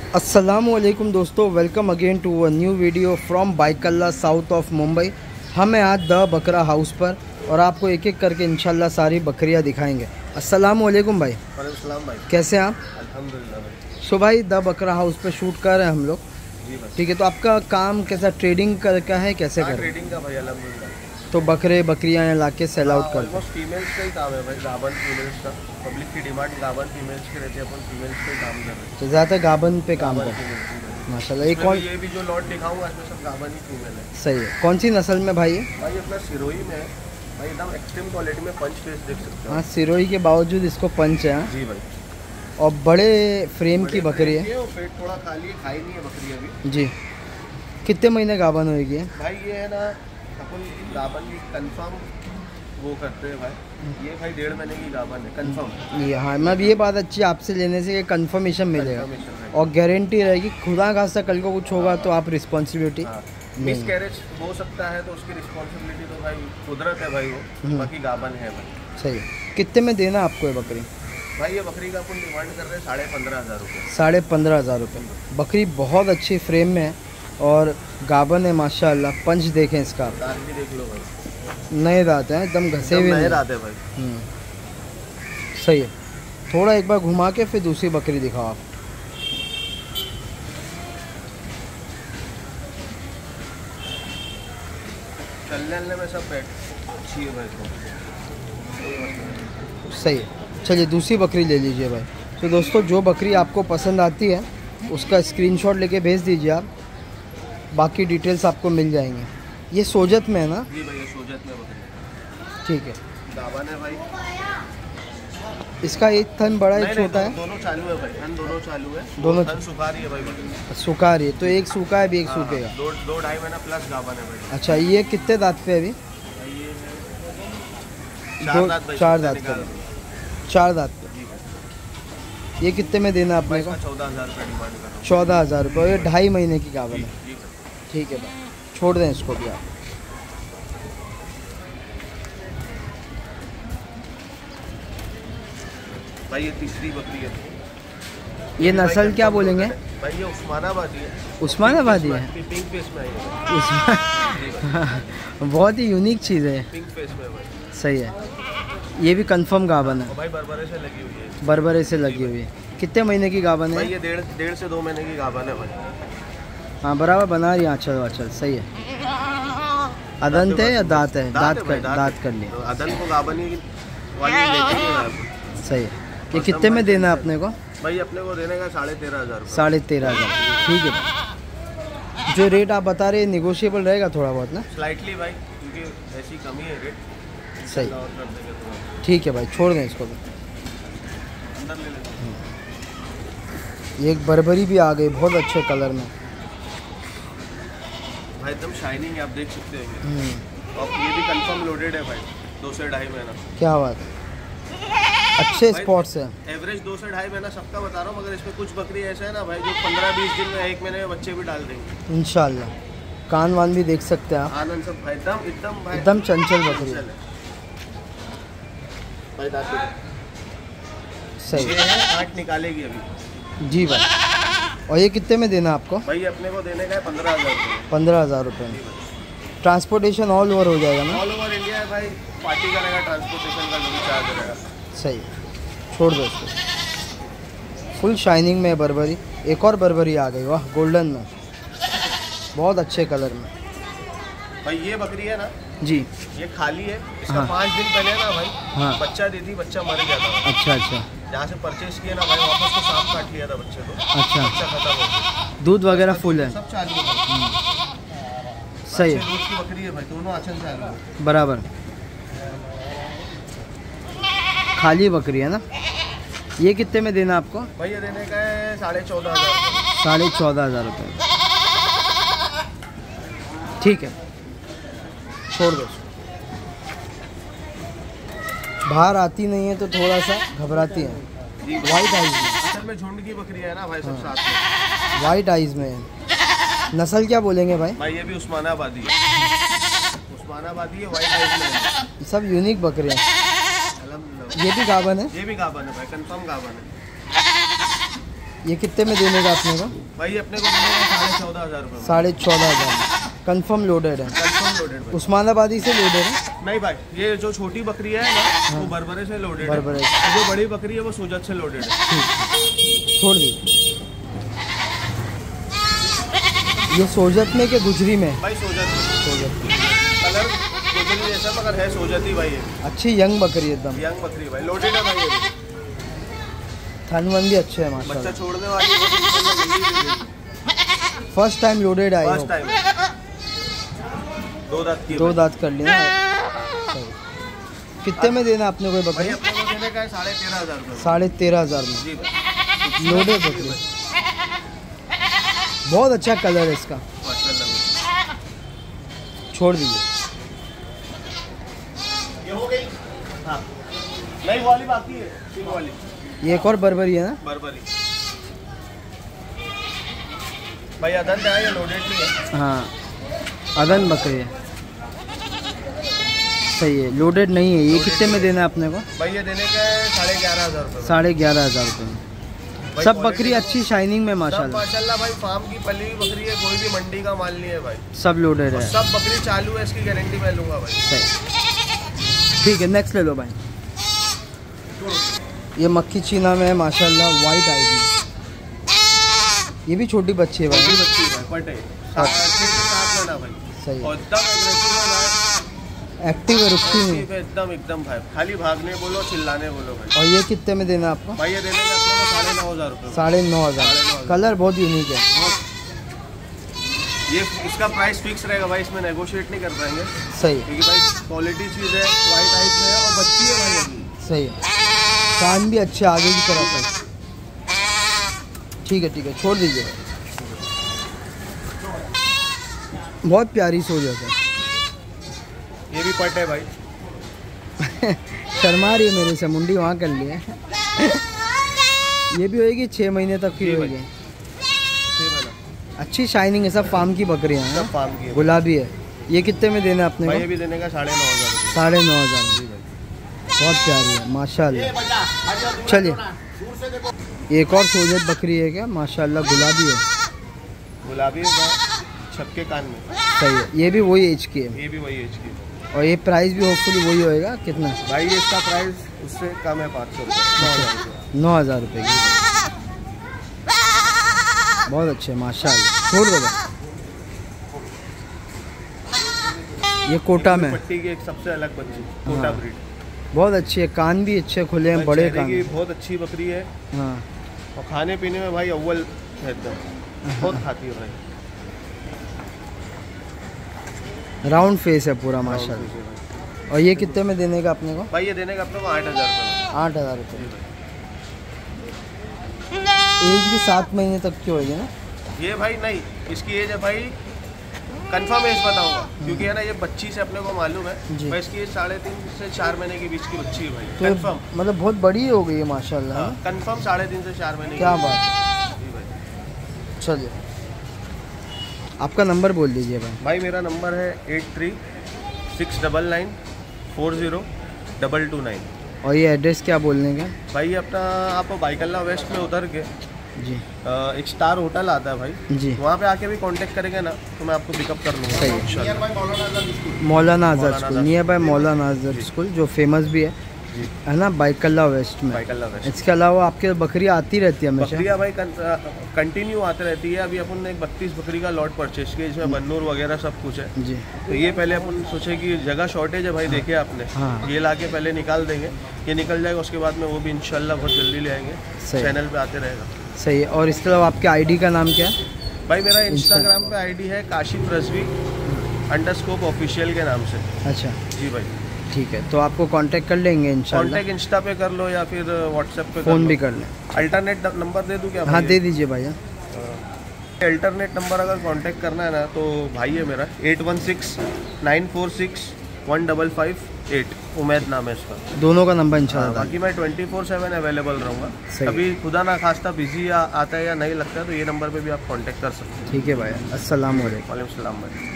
अस्सलामुअलैकुम दोस्तों, welcome again to a new video from Byculla south of Mumbai. हम हैं आज द बकरा हाउस पर और आपको एक एक करके इंशाल्लाह सारी बकरियां दिखाएंगे। अस्सलामुअलैकुम भाई। वालेकुम भाई, कैसे हैं आप? अल्हम्दुलिल्लाह भाई। सो भाई द बकरा हाउस पर शूट कर रहे हैं हम लोग, जी भाई। ठीक है। तो आपका काम कैसा, ट्रेडिंग का है, कैसे कर रहे हैं? ट्रेडिंग का भाई अल्हम्दुलिल्लाह। तो बकरे बकरियां यहाँ ला के सेल आउट करते हैं। ऑलमोस्ट फीमेल्स का ही काम है भाई, गाबन फीमेल्स का। पब्लिक की डिमांड गाबन फीमेल्स की रहती है, अपन फीमेल्स पे काम कर रहे हैं। तो ज़्यादातर गाबन पे काम गाबन करते हैं फीमेल्स। माशाल्लाह। ये भी जो लॉट दिखाऊंगा इसमें सब गाबन ही फीमेल है। सही है। कौन सी नस्ल में भाई है? भाई अपना सिरोही में है भाई, एकदम एक्सट्रीम क्वालिटी में पंच फेस देख सकते हो। हाँ, सिरोही के बावजूद इसको पंच है। हाँ? जी भाई। और बड़े फ्रेम की बकरी है। और पेट थोड़ा खाली है, खाई नहीं है बकरी अभी। जी। कितने महीने गाभन होगी? भाई ये है ना, अपन गाबन की कंफर्म वो करते हैं भाई। ये भाई 1.5 महीने की गाबन है कंफर्म। ये हाँ, मैं ये बात अच्छी आपसे लेने से कंफर्मेशन मिलेगा और गारंटी रहेगी। खुदा खास्ता कल को कुछ होगा तो आप रिस्पॉन्सिबिलिटी मिस कैरेज हो सकता है तो उसकी रिस्पॉन्सिबिलिटी तो भाई कुदरत है भाई, वो बाकी गाबन है भाई। सही है। कितने में देना आपको ये बकरी? भाई ये बकरी का अपन डिमांड कर रहे हैं 15,500 रुपये। 15,500 रुपये। बकरी बहुत अच्छी फ्रेम में है और गाबन है माशाल्लाह। पंच देखें इसका, दांत भी देख लो भाई, नए दांत हैं, एकदम घसे हुए नए नहीं। दांत है भाई। सही है। थोड़ा एक बार घुमा के फिर दूसरी बकरी दिखाओ आप। चलने में सब बैठ अच्छी है भाई तो। सही है। चलिए दूसरी बकरी ले लीजिए भाई। तो दोस्तों, जो बकरी आपको पसंद आती है उसका स्क्रीनशॉट लेके भेज दीजिए आप, बाकी डिटेल्स आपको मिल जाएंगे। ये सोजत में है ना? जी भाई, ये सोजत में बकरी। ठीक है। गाबन है भाई। इसका एक थन बड़ा एक छोटा है? दोनों चालू है भाई, थन दोनों चालू है। दोनों थन सुखा रही है भाई बकरी। सूखा रही है, तो एक सूखा है भी एक सूखेगा। 2-2.5 महीना प्लस गाबन है भाई। अच्छा, ये कितने दांत पे है अभी? ये है दो 4 दांत भाई, 4 दांत पे। 4 दांत पे। जी भाई। ये कितने में देना आपने को? 14,000 रुपये डिमांड कर रहा हूँ। 14,000 रुपये। और ये 2.5 महीने की गाभन है। जी भाई। ठीक है भाई, छोड़ दें इसको भी आप। भाई ये तीसरी बकरी है। ये नस्ल क्या बोलेंगे भाई? ये उस्मानाबादी है। उस्मानाबादी है? पिंक फेस में है। बहुत ही यूनिक चीज़ है। पिंक फेस में भाई। सही है। ये भी कंफर्म गाभन है? और भाई बरबरे से लगी हुई है। बरबरे से लगी हुई है। कितने महीने की गाभन भाई है? ये 1.5 से 2 महीने की गाभन है भाई। हाँ, बराबर बना रही है। आँचल वाचल सही है। अदंत है या दांत है? दांत कर लिया। अदन को गाभन ही वाली लेके ही है। सही है। ये कितने में देना है अपने को? भाई अपने को देने का 13,500 रुपये। 13,500। ठीक है भाई। जो रेट आप बता रहे हैं निगोशिएबल रहेगा थोड़ा बहुत ना? स्लाइटली भाई, क्योंकि ऐसी कमी है रेट। सही। और कर देंगे थोड़ा। ठीक है भाई, छोड़ दें इसको भी। अंदर ले लेते हैं। ये एक बरबरी भी आ गई बहुत अच्छे कलर में। भाई एकदम शाइनिंग है, आप देख सकते हैं। और ये भी कंफर्म लोडेड है भाई, 2 से 2.5 महीना। क्या बात है, अच्छे स्पॉट्स है। एवरेज 2 से 2.5 महीना सबका बता रहा हूँ, मगर इसमें कुछ बकरी ऐसा है ना भाई जो 15-20 दिन में 1 महीने में बच्चे भी डाल देंगे इंशाल्लाह। कान वान भी देख सकते हैं आप, आनंद सब भाई, एकदम भाई एकदम चंचल बकरी है। भाई दांत सही ये है, 8 निकालेगी अभी। जी भाई। और ये कितने में देना आपको? भाई अपने को देने का है 15,000 रुपये। 15,000 रुपये में ट्रांसपोर्टेशन ऑल ओवर हो जाएगा ना? ऑल ओवर इंडिया है भाई। पार्टी करेगा, ट्रांसपोर्टेशन का जो भी चार्ज रहेगा। सही। छोड़ दो इसको। फुल शाइनिंग में है बरबरी। एक और बरबरी आ गई, वाह, गोल्डन में, बहुत अच्छे कलर में। भाई ये बकरी है ना जी, ये खाली है। इसका हाँ। 5 दिन पहले ना भाई हाँ। बच्चा देती, बच्चा मर गया था। अच्छा अच्छा जहाँ से परचेज किया ना भाई, वापस को सांप काट लिया था बच्चे को। अच्छा। बच्चा खत्म हो गया। दूध वगैरह फुल है? सब चालू है। सही अच्छे है। दूध की बकरी है भाई, दोनों आंचल चालू है। बराबर। खाली बकरी है ना? ये कितने में देना आपको? भाई ये देने का है 14,500। 14,500 रुपये। ठीक है, छोड़ दो इसको। बाहर आती नहीं है तो थोड़ा सा घबराती है। वाइट आइज में, असल में झुंड की बकरी है ना भाई, सब साथ में। वाइट आइज में है। नस्ल क्या बोलेंगे भाई? भाई ये भी उस्मानाबादी है। उस्मानाबादी है, वाइट आइज में है। सब यूनिक बकरे हैं। अल्हम्दुलिल्लाह। ये भी गाभन है? ये भी गाभन है भाई, कंफर्म गाभन है। ये कितने में देने का अपने को? भाई अपने को मिलेगा 14,500 रुपये। 14,500 कंफर्म लोडेड है? कंफर्म लोडेड भाई। उस्मानाबादी से लोडेड है? नहीं भाई, ये जो छोटी बकरी है ना वो बरबरे से लोडेड है, बरबरे। जो बड़ी बकरी है वो सोजत से लोडेड है। ठीक, छोड़ दी। ये सोजत में के गुजरी में? भाई सोजत सोजत कलर गुजरी जैसा मगर है सोजत ही भाई। ये अच्छी यंग बकरी एकदम, यंग बकरी भाई, लोडेड है भाई। ये थन वन भी अच्छे है बच्चा माशाल्लाह। छोड़ने वाली है। फर्स्ट टाइम लोडेड आए फर्स्ट हो? टाइम। दो दांत की। दो दांत कर लिया ना। कितने में देना अपने को भाई बकरी? अपने को देने का है 13,500 रुपये। 13,500 में जी भाई। लोडेड बकरी। बहुत अच्छा कलर है इसका, माशाल्लाह। छोड़ दीजिए। ये हो गई। हाँ नहीं, वो वाली बाकी है, सिंग वाली ये एक और बर्बरी है ना? बरबरी। भाई अदंत है, ये लोडेड नहीं है। हाँ, अदन बकरी है, सही है, लोडेड नहीं है। ये कितने में देना है अपने को? भाई ये देने का है 11,500 रुपये। 11,500 रुपये में। भाई सब quality बकरी अच्छी शाइनिंग में सब माशाल्लाह। माशाल्लाह भाई, फार्म की पली हुई बकरी है, कोई भी मंडी का माल नहीं है भाई। सब लोडेड और है, सब बकरी चालू है, इसकी गारंटी मैं लूँगा भाई। सही। ठीक है, नेक्स्ट ले लो भाई। ये मक्खी चीना में है माशाल्लाह, वाइट आएगी। ये भी छोटी बच्ची है भाई। छोटी बच्ची है भाई, बट है 7 लेना भाई। सही और एकदम एग्रेसिव है भाई, एक्टिव है, रुकती नहीं। एक्टिव है एकदम भाई, खाली भागने बोलो, चिल्लाने बोलो भाई। और ये कितने में देना आपको? भाई ये देने का अपने को 9,500 रुपये। 9,500। कलर बहुत यूनिक है। ये इसका प्राइस फिक्स रहेगा भाई, इसमें नेगोशिएट नहीं कर पाएंगे, सही क्योंकि भाई क्वालिटी चीज़ है, वाइट आइज में है और बच्ची है भाई अभी। सही है, कान भी अच्छे आगे की तरफ है। ठीक है, छोड़ दीजिए। बहुत प्यारी सोच है। ये भी पट है भाई। शर्मा रही है मेरे से, मुंडी वहाँ कर लिए। ये भी होएगी 6 महीने तक की होगी। अच्छी शाइनिंग है, सब फार्म की बकरियाँ हैं, सब फार्म की है। गुलाबी है। ये कितने में देना अपने भाई को? ये भी देने का 9,500 रुपये। 9,500। बहुत प्यारी है माशाल्लाह। चलिए, एक और सोजत बकरी है क्या? माशाल्लाह, गुलाबी है, गुलाबी छपके कान में। सही है। ये भी वही एज की है, ये भी वही एज की है। और ये प्राइस भी होपफुली वही होएगा। कितना? भाई ये इसका प्राइस उससे कम है, 500 रुपये। 9,000 रुपये की। बहुत अच्छे माशाल्लाह, छोड़ दो भाई। ये कोटा में पट्टी की एक सबसे अलग बच्ची, कोटा ब्रीड। बहुत अच्छी है, कान भी अच्छे खुले हैं, बड़े कान। की बहुत अच्छी बकरी है। हाँ, और खाने पीने में भाई अव्वल है एकदम, बहुत खाती है भाई। राउंड फेस है पूरा माशाल्लाह। और ये कितने में देने का अपने को? भाई ये देने का अपने को 8,000 रुपये। 8,000 रुपये। एज भी 7 महीने तक की होगी ना? ये भाई नहीं, इसकी एज है भाई, कंफर्म एज बताऊंगा, क्योंकि है ना ये बच्ची से अपने को मालूम है जी। भाई, इसकी एज 3.5 से 4 महीने के बीच की बच्ची है भाई, तो कंफर्म। मतलब बहुत बड़ी हो गई है माशाल्लाह। हाँ, कंफर्म 3.5 से 4 महीने क्या की बात है। जी भाई। चलिए, आपका नंबर बोल दीजिए भाई। भाई मेरा नंबर है 8369940229। और ये एड्रेस क्या बोलने का? भाई अपना आप बाइकल्ला वेस्ट में उतर के जी, एक स्टार होटल आता है भाई, जी, वहाँ पे आके भी कांटेक्ट करेंगे ना तो मैं आपको पिकअप कर लूँगा। सही है। इंशाल्लाह। मौलाना आज़ाद school, near by Maulana Azad school, जो फेमस भी है ना, बाइकल्ला वेस्ट में। बाइकल्ला वेस्ट। इसके अलावा आपके बकरियाँ आती रहती है हमेशा? बकरियाँ भाई कंटिन्यू आते रहती है। अभी अपन ने एक 32 बकरी का लॉट परचेज किया, इसमें बन्नूर वगैरह सब कुछ है। जी, तो ये पहले अपन सोचे कि जगह शॉर्टेज है भाई, देखे आपने, हाँ। ये लाके पहले निकाल देंगे, ये निकल जाएगा, उसके बाद में वो भी इंशाल्लाह बहुत जल्दी ले आएंगे, सही। चैनल पे आते रहेगा। सही है। और इसके अलावा आपके आईडी का नाम क्या है? भाई मेरा इंस्टाग्राम पे आईडी है काशिफ रजवी _ऑफिशियल के नाम से। अच्छा, जी भाई, ठीक है, तो आपको कांटेक्ट कर लेंगे इंशाल्लाह। कांटेक्ट इंस्टा पे कर लो या फिर व्हाट्सएप पे फ़ोन भी कर लें। अल्टरनेट नंबर दे दूँ क्या? हाँ, दे दीजिए भैया। अल्टरनेट नंबर अगर कांटेक्ट करना है ना तो भाई है मेरा 8169461558, उमैद नाम है इसका। दोनों का नंबर इंशाल्लाह। बाकी मैं 24/7 अवेलेबल रहूँगा। सही। कभी खुदा ना खास्ता बिजी आता है या नहीं लगता है तो ये नंबर पे भी आप कांटेक्ट कर सकते हैं। ठीक है भैया, अस्सलाम वालेकुम। वालेकुम सलाम भाई।